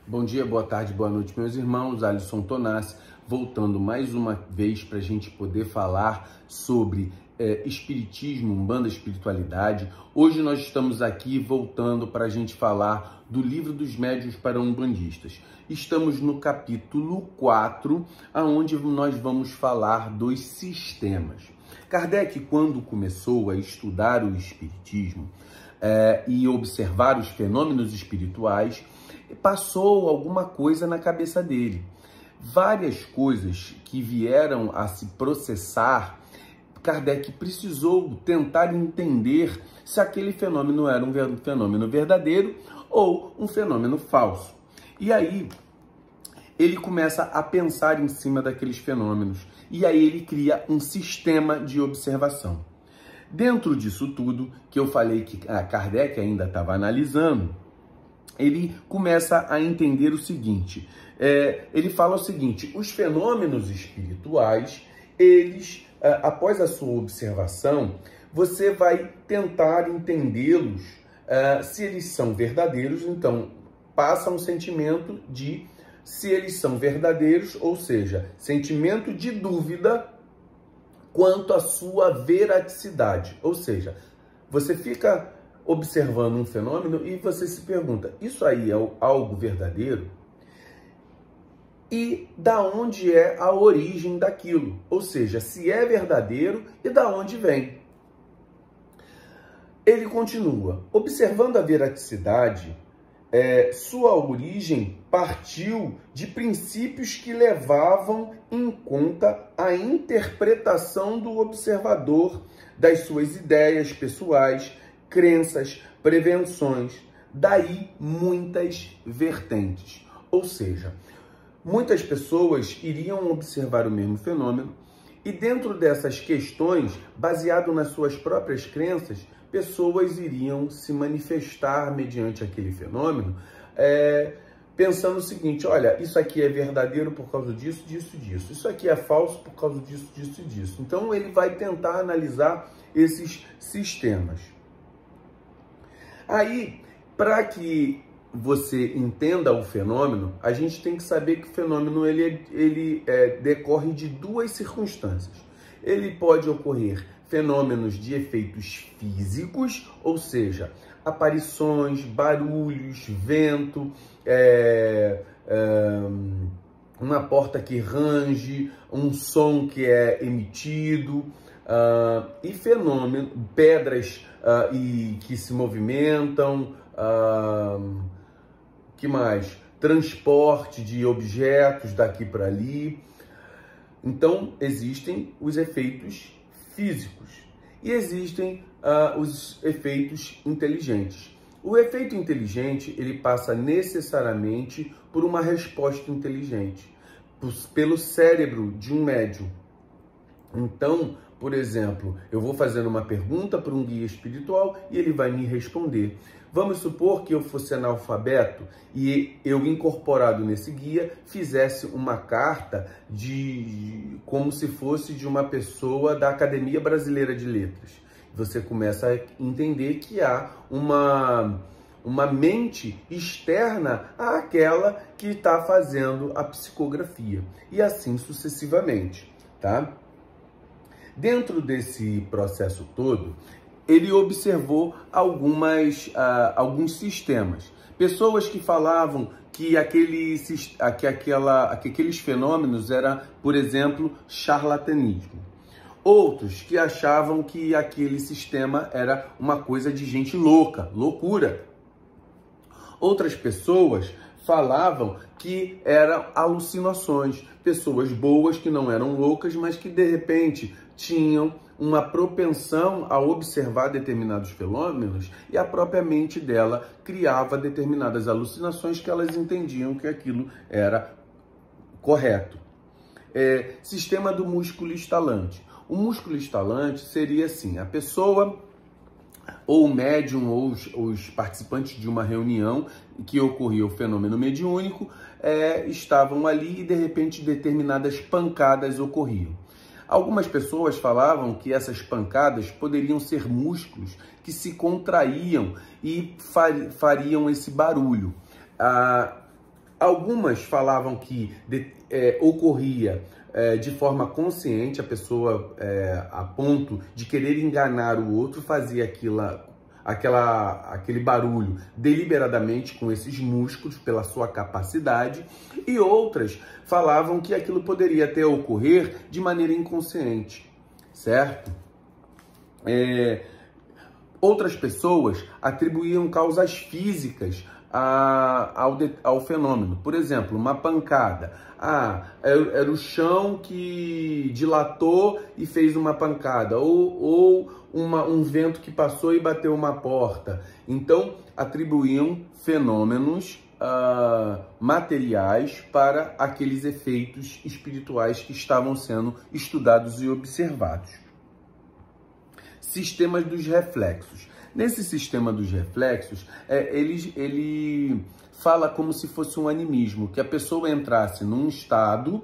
Bom dia, boa tarde, boa noite, meus irmãos. Alisson Tonassi, voltando mais uma vez para a gente poder falar sobre espiritismo, umbanda, espiritualidade. Hoje nós estamos aqui voltando para a gente falar do Livro dos Médiuns para Umbandistas. Estamos no capítulo 4, onde nós vamos falar dos sistemas. Kardec, quando começou a estudar o espiritismo e observar os fenômenos espirituais, passou alguma coisa na cabeça dele. Várias coisas que vieram a se processar, Kardec precisou tentar entender se aquele fenômeno era um fenômeno verdadeiro ou um fenômeno falso. E aí ele começa a pensar em cima daqueles fenômenos e aí ele cria um sistema de observação. Dentro disso tudo que eu falei que Kardec ainda estava analisando, ele começa a entender o seguinte, ele fala o seguinte: os fenômenos espirituais, eles, após a sua observação, você vai tentar entendê-los, se eles são verdadeiros, então passa um sentimento de se eles são verdadeiros, ou seja, sentimento de dúvida quanto à sua veraticidade, ou seja, você fica observando um fenômeno e você se pergunta, isso aí é algo verdadeiro? E da onde é a origem daquilo? Ou seja, se é verdadeiro e da onde vem? Ele continua, observando a veraticidade, sua origem partiu de princípios que levavam em conta a interpretação do observador das suas ideias pessoais, crenças, prevenções, daí muitas vertentes. Ou seja, muitas pessoas iriam observar o mesmo fenômeno e dentro dessas questões, baseado nas suas próprias crenças, pessoas iriam se manifestar mediante aquele fenômeno, pensando o seguinte, olha, isso aqui é verdadeiro por causa disso, disso, disso. Isso aqui é falso por causa disso, disso e disso. Então ele vai tentar analisar esses sistemas. Aí, para que você entenda o fenômeno, a gente tem que saber que o fenômeno ele decorre de duas circunstâncias. Ele pode ocorrer fenômenos de efeitos físicos, ou seja, aparições, barulhos, vento, uma porta que range, um som que é emitido, e fenômenos, pedras e que se movimentam, que mais? Transporte de objetos daqui para ali. Então, existem os efeitos físicos e existem os efeitos inteligentes. O efeito inteligente, ele passa necessariamente por uma resposta inteligente, pelo cérebro de um médium. Então, por exemplo, eu vou fazendo uma pergunta para um guia espiritual e ele vai me responder. Vamos supor que eu fosse analfabeto e eu, incorporado nesse guia, fizesse uma carta como se fosse de uma pessoa da Academia Brasileira de Letras. Você começa a entender que há uma mente externa àquela que está fazendo a psicografia. E assim sucessivamente, tá? Dentro desse processo todo, ele observou alguns sistemas. Pessoas que falavam que aqueles fenômenos eram, por exemplo, charlatanismo. Outros que achavam que aquele sistema era uma coisa de gente louca, loucura. Outras pessoas falavam que eram alucinações, pessoas boas que não eram loucas, mas que de repente tinham uma propensão a observar determinados fenômenos e a própria mente dela criava determinadas alucinações que elas entendiam que aquilo era correto. Sistema do músculo estalante. O músculo estalante seria assim, a pessoa ou o médium ou os participantes de uma reunião que ocorria o fenômeno mediúnico estavam ali e de repente determinadas pancadas ocorriam. Algumas pessoas falavam que essas pancadas poderiam ser músculos que se contraíam e fariam esse barulho. Algumas falavam que ocorria de forma consciente, a pessoa a ponto de querer enganar o outro, fazia aquele barulho deliberadamente com esses músculos, pela sua capacidade, e outras falavam que aquilo poderia até ocorrer de maneira inconsciente, certo? Outras pessoas atribuíam causas físicas ao fenômeno. Por exemplo, uma pancada. Era o chão que dilatou e fez uma pancada. Ou um vento que passou e bateu uma porta. Então, atribuíam fenômenos materiais para aqueles efeitos espirituais que estavam sendo estudados e observados. Sistemas dos reflexos. Nesse sistema dos reflexos, ele fala como se fosse um animismo, que a pessoa entrasse num estado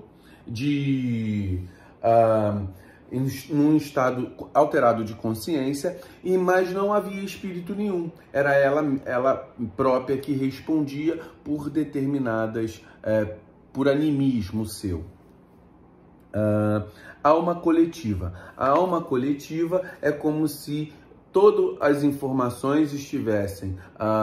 num estado alterado de consciência, mas não havia espírito nenhum. Era ela própria que respondia por determinadas, por animismo seu. Alma coletiva. A alma coletiva é como se todas as informações estivessem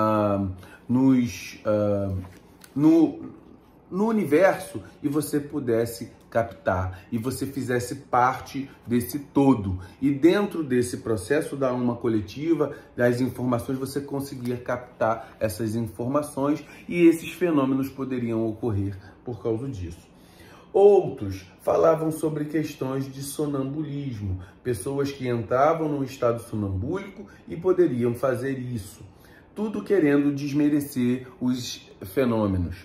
no universo e você pudesse captar, e você fizesse parte desse todo. E dentro desse processo da alma coletiva, das informações, você conseguia captar essas informações e esses fenômenos poderiam ocorrer por causa disso. Outros falavam sobre questões de sonambulismo, pessoas que entravam num estado sonambúlico e poderiam fazer isso, tudo querendo desmerecer os fenômenos.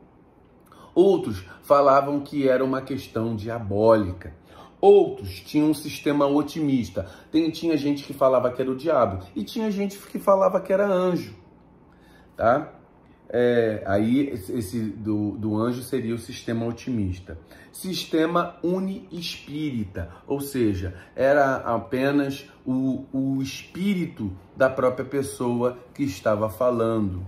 Outros falavam que era uma questão diabólica. Outros tinham um sistema otimista. Tinha gente que falava que era o diabo e tinha gente que falava que era anjo, tá? Aí esse do anjo seria o sistema otimista. Sistema uniespírita, ou seja, era apenas o espírito da própria pessoa que estava falando.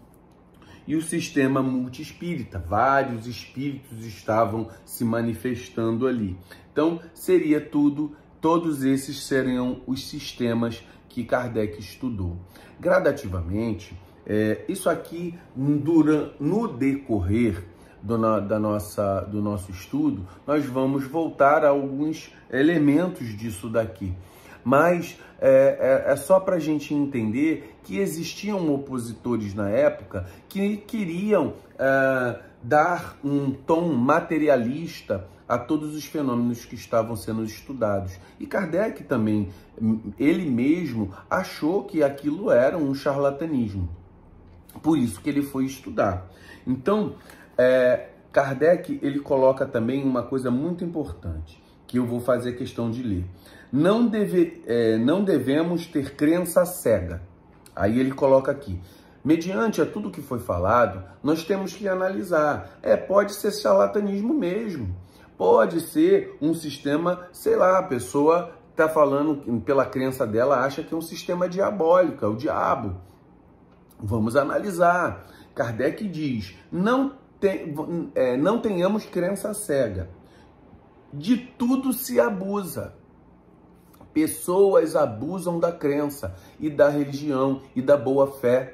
E o sistema multiespírita, vários espíritos estavam se manifestando ali. Então, seria todos esses seriam os sistemas que Kardec estudou. Gradativamente, isso aqui, no decorrer do nosso estudo, nós vamos voltar a alguns elementos disso daqui. Mas é só para a gente entender que existiam opositores na época que queriam dar um tom materialista a todos os fenômenos que estavam sendo estudados. E Kardec também, ele mesmo, achou que aquilo era um charlatanismo. Por isso que ele foi estudar. Então, Kardec, ele coloca também uma coisa muito importante, que eu vou fazer questão de ler. Não devemos ter crença cega. Aí ele coloca aqui, mediante a tudo que foi falado, nós temos que analisar. Pode ser charlatanismo mesmo. Pode ser um sistema, sei lá, a pessoa está falando, pela crença dela, acha que é um sistema diabólico, é o diabo. Vamos analisar. Kardec diz, não tenhamos crença cega. De tudo se abusa. Pessoas abusam da crença e da religião e da boa fé.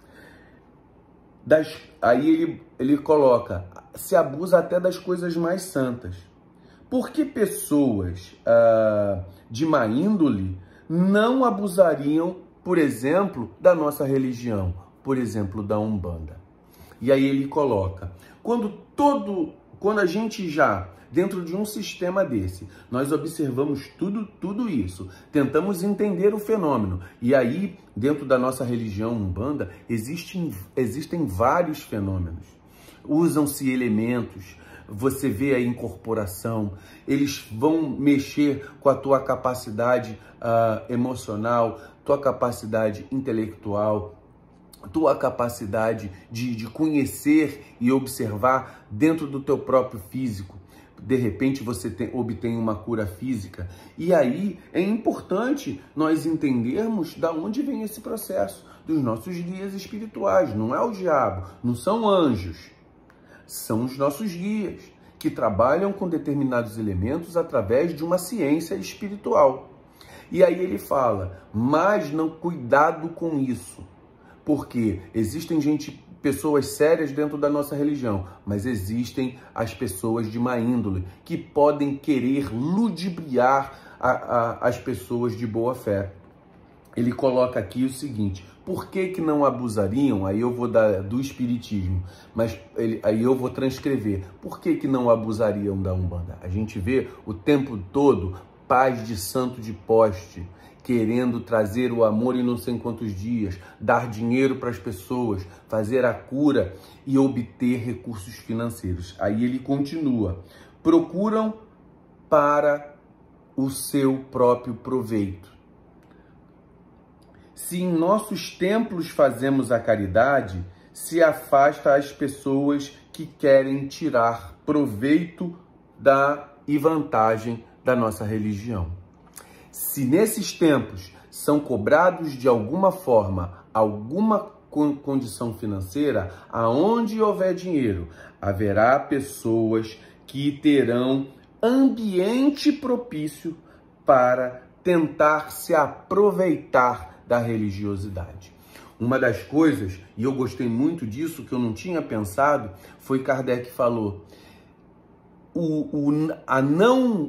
Aí ele coloca, se abusa até das coisas mais santas. Por que pessoas de má índole não abusariam, por exemplo, da nossa religião, por exemplo, da Umbanda? E aí ele coloca, quando a gente já, dentro de um sistema desse, nós observamos tudo isso, tentamos entender o fenômeno, e aí, dentro da nossa religião Umbanda, existem vários fenômenos. Usam-se elementos, você vê a incorporação, eles vão mexer com a tua capacidade emocional, tua capacidade intelectual, tua capacidade de conhecer e observar dentro do teu próprio físico. De repente você obtém uma cura física. E aí é importante nós entendermos da onde vem esse processo, dos nossos guias espirituais. Não é o diabo, não são anjos. são os nossos guias, que trabalham com determinados elementos através de uma ciência espiritual. E aí ele fala, mas não, cuidado com isso, porque existem pessoas sérias dentro da nossa religião, mas existem as pessoas de má índole, que podem querer ludibriar as pessoas de boa fé. Ele coloca aqui o seguinte, por que não abusariam? Aí eu vou dar do espiritismo, mas aí eu vou transcrever. Por que não abusariam da Umbanda? A gente vê o tempo todo pais de santo de poste, querendo trazer o amor em não sei quantos dias, dar dinheiro para as pessoas, fazer a cura e obter recursos financeiros. Aí ele continua, procuram para o seu próprio proveito. Se em nossos templos fazemos a caridade, se afasta as pessoas que querem tirar proveito e vantagem da nossa religião. Se nesses templos são cobrados de alguma forma, alguma condição financeira, aonde houver dinheiro, haverá pessoas que terão ambiente propício para tentar se aproveitar da religiosidade. Uma das coisas, e eu gostei muito disso, que eu não tinha pensado, foi Kardec falou, a não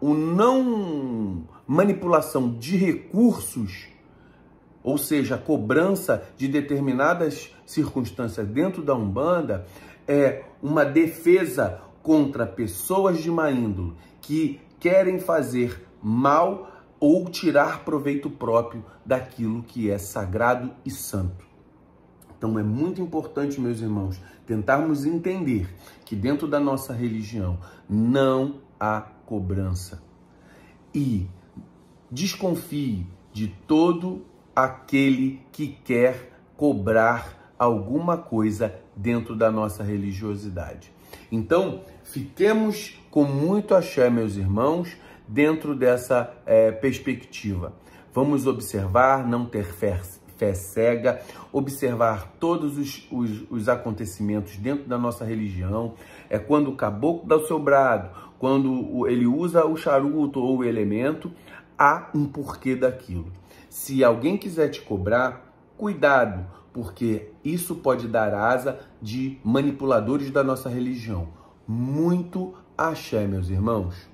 manipulação de recursos, ou seja, a cobrança de determinadas circunstâncias dentro da Umbanda, é uma defesa contra pessoas de má índole que querem fazer mal ou tirar proveito próprio daquilo que é sagrado e santo. Então é muito importante, meus irmãos, tentarmos entender que dentro da nossa religião não há cobrança. E desconfie de todo aquele que quer cobrar alguma coisa dentro da nossa religiosidade. Então, fiquemos com muito axé, meus irmãos, dentro dessa perspectiva. Vamos observar, não ter fé cega, observar todos os acontecimentos dentro da nossa religião. É quando o caboclo dá o seu brado, quando ele usa o charuto ou o elemento, há um porquê daquilo. Se alguém quiser te cobrar, cuidado, porque isso pode dar asa de manipuladores da nossa religião. Muito axé, meus irmãos.